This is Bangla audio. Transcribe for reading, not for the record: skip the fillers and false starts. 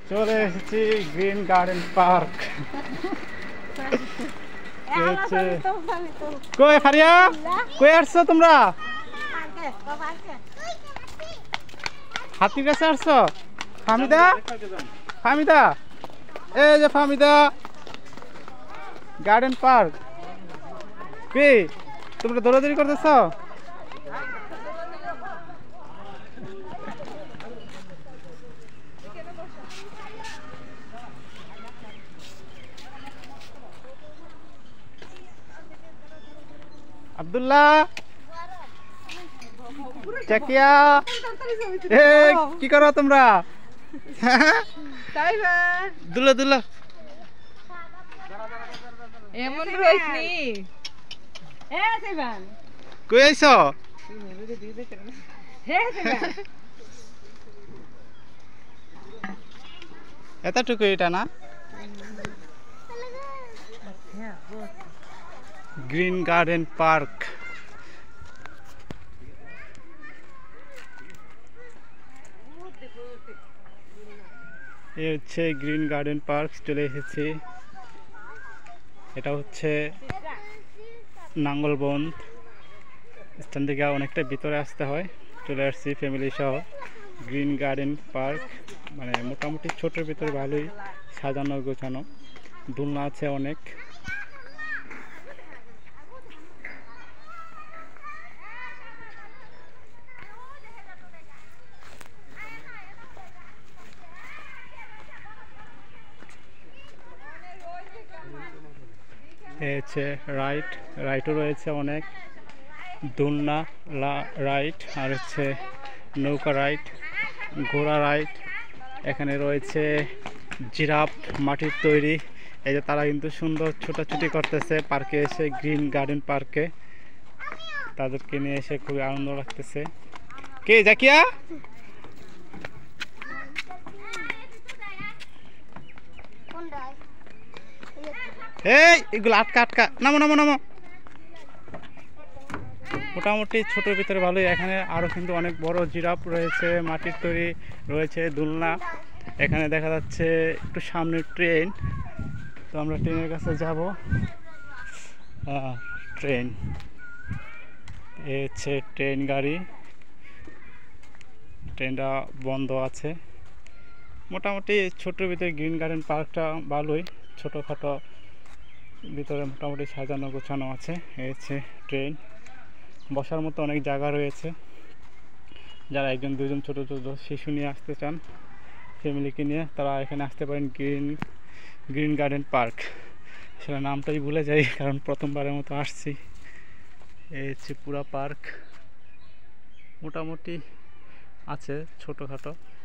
চলে এসেছি গ্রিন গার্ডেন পার্ক। কই ফারিয়া, কই আসছো তোমরা? হাতির কাছে আসছো? ফামিদা, ফামিদা, এই যে ফামিদা, গার্ডেন পার্ক। কি তোমরা দৌড়াদৌড়ি করতেছ? আব্দুল্লাহ, চাকিয়া, কি করো তোমরা? দুলা দুলা এমন রইনি কই আইছো? এতটুকু এটা না গ্রিন গার্ডেন পার্ক। এই হচ্ছে গ্রিন গার্ডেন পার্ক, চলে এসেছি। এটা হচ্ছে নাঙ্গলবন স্থান থেকে অনেকটা ভিতরে আসতে হয়। চলে আসছি ফ্যামিলি সহ। গ্রিন গার্ডেন পার্ক মানে মোটামুটি ছোটোর ভিতরে ভালোই সাজানো গোছানো, দোলনা আছে অনেক। হচ্ছে রাইটও রয়েছে অনেক, দোলনা রাইড, আর হচ্ছে নৌকা রাইড, ঘোড়া রাইড। এখানে রয়েছে জিরাফ মাটির তৈরি। এই যে তারা কিন্তু সুন্দর ছোটাছুটি করতেছে পার্কে এসে, গ্রিন গার্ডেন পার্কে। তাদেরকে নিয়ে এসে খুবই আনন্দ লাগতেছে। কে জাকিয়া? এই এগুলো আটকা আটকা, নামো নামো নামো। মোটামুটি ছোটোর ভিতরে ভালোই। এখানে আরও কিন্তু অনেক বড় জিরাফ রয়েছে, মাটির তৈরি রয়েছে, দোলনা। এখানে দেখা যাচ্ছে একটু সামনে ট্রেন, তো আমরা ট্রেনের কাছে যাব। ট্রেন, এ হচ্ছে ট্রেন গাড়ি, ট্রেনটা বন্ধ আছে। মোটামুটি ছোটোর ভিতরে গ্রিন গার্ডেন পার্কটা ভালোই, ছোটোখাটো ভিতরে মোটামুটি সাজানো গোছানো আছে। এই হচ্ছে ট্রেন, বসার মতো অনেক জায়গা রয়েছে। যারা একজন দুজন ছোটো ছোটো শিশু নিয়ে আসতে চান ফ্যামিলিকে নিয়ে, তারা এখানে আসতে পারেন গ্রিন গার্ডেন পার্ক। আসলে নামটাই ভুলে যাই কারণ প্রথমবারের মতো আসছি। এই হচ্ছে পুরা পার্ক, মোটামুটি আছে ছোটোখাটো।